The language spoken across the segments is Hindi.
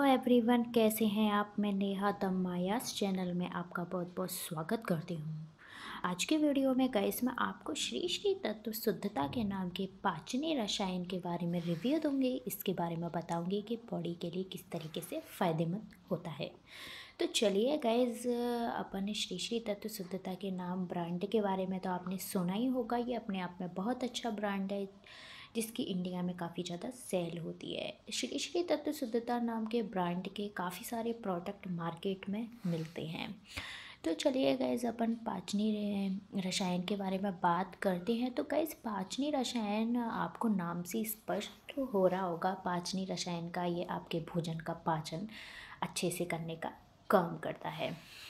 एवरीवन, कैसे हैं आप। मैं नेहा द मायास चैनल में आपका बहुत बहुत स्वागत करती हूँ। आज के वीडियो में गाइस मैं आपको श्री श्री तत्व शुद्धता के नाम के पाचनी रसायन के बारे में रिव्यू दूंगी। इसके बारे में बताऊंगी कि बॉडी के लिए किस तरीके से फ़ायदेमंद होता है। तो चलिए गाइस, अपन श्री श्री तत्व शुद्धता के नाम ब्रांड के बारे में तो आपने सुना ही होगा। ये अपने आप में बहुत अच्छा ब्रांड है जिसकी इंडिया में काफ़ी ज़्यादा सेल होती है। श्री श्री तत्व शुद्धता नाम के ब्रांड के काफ़ी सारे प्रोडक्ट मार्केट में मिलते हैं। तो चलिए गाइस, अपन पाचनी रसायन के बारे में बात करते हैं। तो गाइस, पाचनी रसायन आपको नाम से स्पष्ट हो रहा होगा। पाचनी रसायन का ये आपके भोजन का पाचन अच्छे से करने का काम करता है।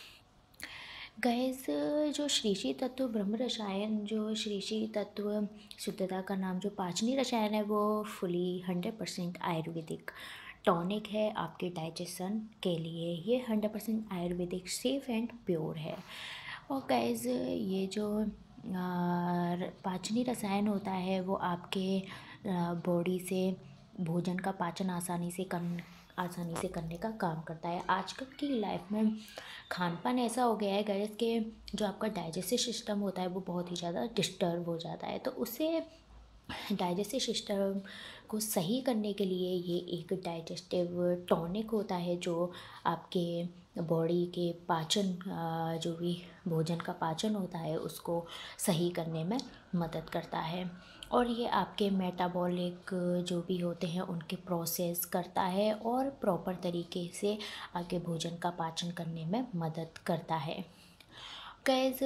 गैस, जो श्री श्री तत्व ब्रह्म रसायन, जो श्री श्री तत्व शुद्धता का नाम जो पाचनी रसायन है, वो फुली 100% आयुर्वेदिक टॉनिक है आपके डाइजेशन के लिए। ये 100% आयुर्वेदिक सेफ एंड प्योर है। और गैस, ये जो पाचनी रसायन होता है वो आपके बॉडी से भोजन का पाचन आसानी से करने का काम करता है। आजकल की लाइफ में खान पान ऐसा हो गया है गैस के जो आपका डाइजेस्टिव सिस्टम होता है वो बहुत ही ज़्यादा डिस्टर्ब हो जाता है। तो उससे डाइजेस्टिव सिस्टम को सही करने के लिए ये एक डाइजेस्टिव टॉनिक होता है जो आपके बॉडी के पाचन जो भी भोजन का पाचन होता है उसको सही करने में मदद करता है। और ये आपके मेटाबॉलिक जो भी होते हैं उनके प्रोसेस करता है और प्रॉपर तरीके से आगे भोजन का पाचन करने में मदद करता है। गैस,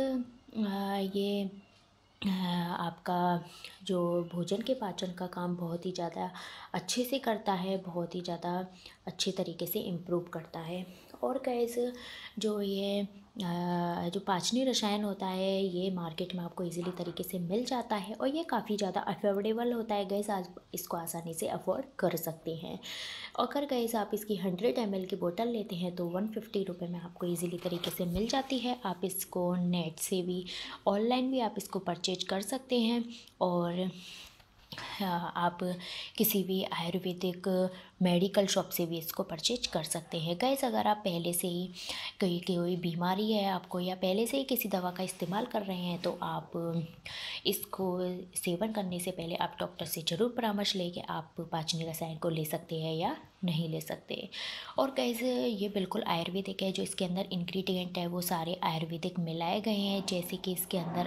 ये आपका जो भोजन के पाचन का काम बहुत ही ज़्यादा अच्छे से करता है, बहुत ही ज़्यादा अच्छे तरीके से इम्प्रूव करता है। और गैस, जो ये जो पाचनी रसायन होता है ये मार्केट में आपको इजीली तरीके से मिल जाता है और ये काफ़ी ज़्यादा अफोर्डेबल होता है। गैस, आज इसको आसानी से अफोर्ड कर सकते हैं। अगर गैस आप इसकी 100 ml की बोतल लेते हैं तो 150 रुपये में आपको इजीली तरीके से मिल जाती है। आप इसको नेट से भी, ऑनलाइन भी आप इसको परचेज कर सकते हैं। और आप किसी भी आयुर्वेदिक मेडिकल शॉप से भी इसको परचेज कर सकते हैं। गैस, अगर आप पहले से ही कोई बीमारी है आपको या पहले से ही किसी दवा का इस्तेमाल कर रहे हैं तो आप इसको सेवन करने से पहले आप डॉक्टर से ज़रूर परामर्श लेके आप पाचनी रसायन को ले सकते हैं या नहीं ले सकते। और गैस, ये बिल्कुल आयुर्वेदिक है। जो इसके अंदर इंग्रेडिएंट है वो सारे आयुर्वेदिक मिलाए गए हैं। जैसे कि इसके अंदर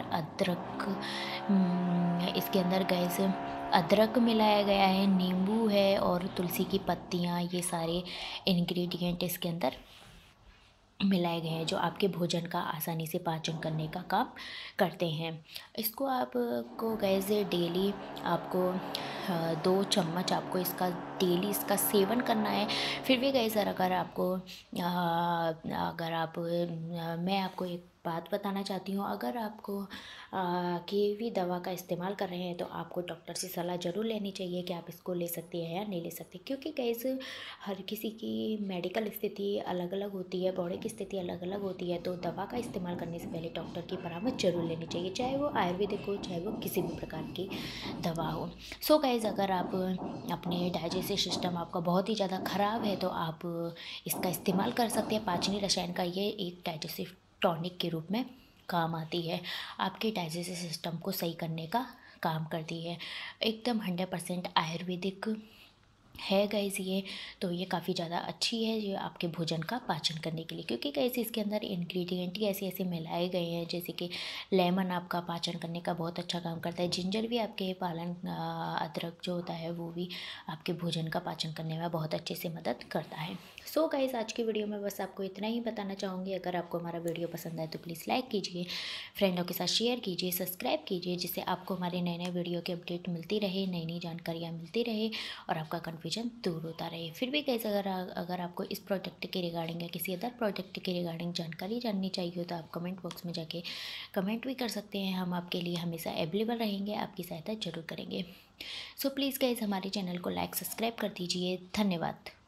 इसके अंदर गैस अदरक मिलाया गया है, नींबू है और तुलसी की पत्तियाँ, ये सारे इंग्रेडिएंट इसके अंदर मिलाए गए हैं जो आपके भोजन का आसानी से पाचन करने का काम करते हैं। इसको आपको गैस डेली आपको 2 चम्मच आपको इसका डेली इसका सेवन करना है। फिर भी गैस, मैं आपको एक बात बताना चाहती हूँ। अगर आपको कोई भी दवा का इस्तेमाल कर रहे हैं तो आपको डॉक्टर से सलाह ज़रूर लेनी चाहिए कि आप इसको ले सकते हैं या नहीं ले सकते। क्योंकि गैस, हर किसी की मेडिकल स्थिति अलग अलग होती है, बॉडी की स्थिति अलग अलग होती है। तो दवा का इस्तेमाल करने से पहले डॉक्टर की परामर्श जरूर लेनी चाहिए, चाहे वो आयुर्वेदिक हो चाहे वो किसी भी प्रकार की दवा हो। सो गैस, अगर आप अपने डाइजेस्टिव सिस्टम आपका बहुत ही ज़्यादा ख़राब है तो आप इसका इस्तेमाल कर सकते हैं। पाचनी रसायन का ये एक डाइजेस्टिव टॉनिक के रूप में काम आती है, आपके डाइजेस्टिव सिस्टम को सही करने का काम करती है। एकदम 100% आयुर्वेदिक है गैस ये। तो ये काफ़ी ज़्यादा अच्छी है ये आपके भोजन का पाचन करने के लिए। क्योंकि गैस इसके अंदर इंग्रेडिएंट ही ऐसे ऐसे मिलाए गए हैं, जैसे कि लेमन आपका पाचन करने का बहुत अच्छा काम करता है। जिंजर भी आपके अदरक जो होता है वो भी आपके भोजन का पाचन करने में बहुत अच्छे से मदद करता है। सो गैस, आज की वीडियो में बस आपको इतना ही बताना चाहूँगी। अगर आपको हमारा वीडियो पसंद आए तो प्लीज़ लाइक कीजिए, फ्रेंडों के साथ शेयर कीजिए, सब्सक्राइब कीजिए, जिससे आपको हमारे नए नए वीडियो की अपडेट मिलती रहे, नई नई जानकारियाँ मिलती रहे और आपका कन्फ्यूजन दूर होता रहे। फिर भी गैस, अगर आपको इस प्रोडक्ट के रिगार्डिंग या किसी अदर प्रोडक्ट के रिगार्डिंग जानकारी जाननी चाहिए हो तो आप कमेंट बॉक्स में जाके कमेंट भी कर सकते हैं। हम आपके लिए हमेशा अवेलेबल रहेंगे, आपकी सहायता जरूर करेंगे। सो प्लीज़ गैस, हमारे चैनल को लाइक सब्सक्राइब कर दीजिए। धन्यवाद।